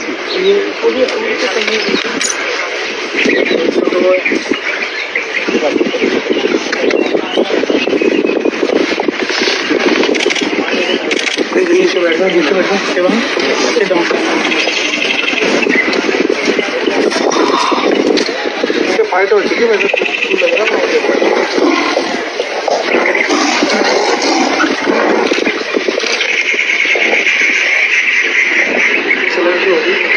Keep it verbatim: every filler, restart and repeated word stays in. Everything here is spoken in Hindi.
ये पूरी पूरी तो कहीं नीचे बैठो नीचे बैठो के वहाँ से डाउन फाइट हो चुकी है वैसे लग रहा है